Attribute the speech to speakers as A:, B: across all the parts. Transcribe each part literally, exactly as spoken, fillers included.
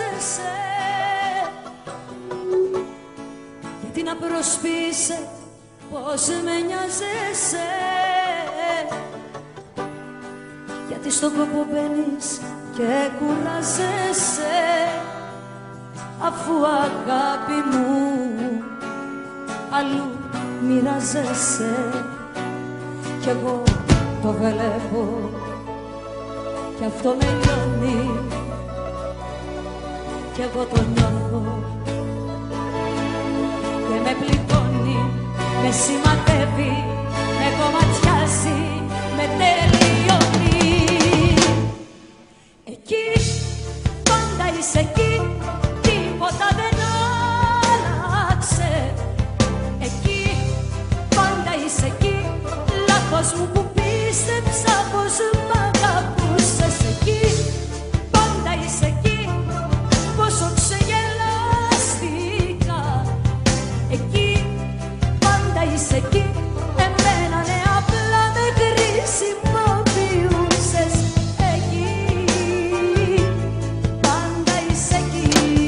A: μοιάζεσαι. Γιατί να προσποιείσαι πως με νοιάζεσαι. Γιατί στον κόπο μπαίνεις και κουράζεσαι, αφού αγάπη μου αλλού μοιράζεσαι. Κι εγώ το βλέπω κι αυτό με λιώνει, κι εγώ το νιώθω και με πληγώνει, με σηματεύει, με κομματιάζει, με τελειώνει. Εκεί πάντα είσαι εκεί, τίποτα δεν άλλαξε. Εκεί πάντα είσαι εκεί, λάθος μου που πίστεψα πως μ' αγαπούσες. Εκεί πάντα είσαι εκεί, πόσο ξεγελάστηκα. Εκεί πάντα είσαι εκεί, εμένα ναι απλά με χρησιμοποιούσες. Εκεί πάντα είσαι εκεί.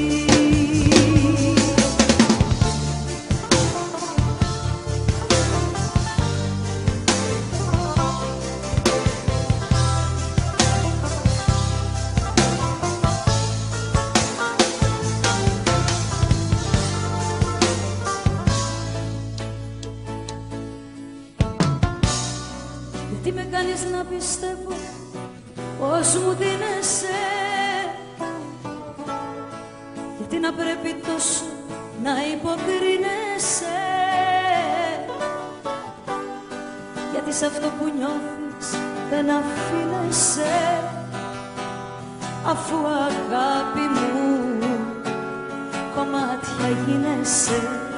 A: Γιατί με κάνεις να πιστεύω πως μου δίνεσαι. Γιατί να πρέπει τόσο να υποκρίνεσαι. Γιατί σε αυτό που νιώθεις δεν αφήνεσαι, αφού αγάπη μου κομμάτια γίνεσαι.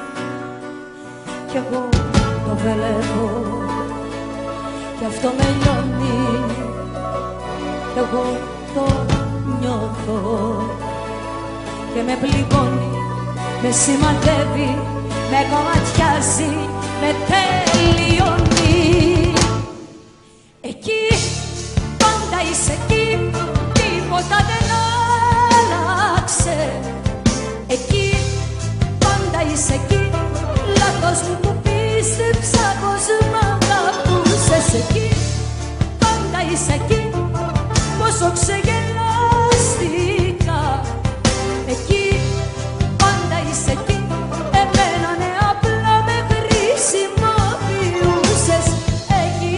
A: Κι εγώ το βλέπω κι αυτό με λιώνει, κι εγώ το νιώθω και με πληγώνει, με σηματεύει, με κομματιάζει, με τελειώνει. Εκεί πάντα είσαι εκεί, τίποτα δεν άλλαξε. Εκεί πάντα είσαι εκεί, λάθος μου που πίστεψα πως μ' αγαπούσες. Εκεί πάντα είσαι εκεί, πόσο ξεγελάστηκα. Εκεί πάντα είσαι εκεί, εμένα ναι απλά με χρησιμοποιούσες. Εκεί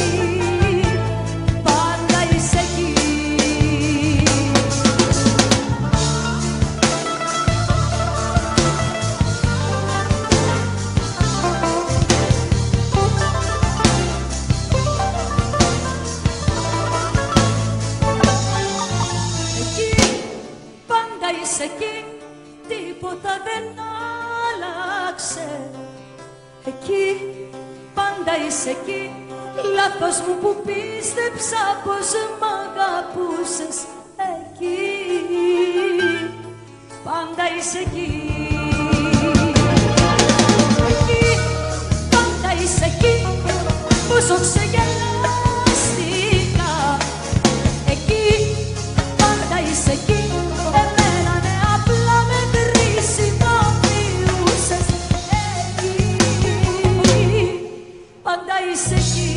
A: πάντα είσαι εκεί. Είσαι εκεί, τίποτα δεν άλλαξε. Εκεί πάντα είσαι εκεί, λάθος μου που πίστεψα πως μ' αγαπούσες. Εκεί πάντα είσαι εκεί. Εκεί πάντα είσαι εκεί, πόσο ξεγελάστηκα. Εκεί πάντα είσαι εκεί, πάντα είσαι εκεί.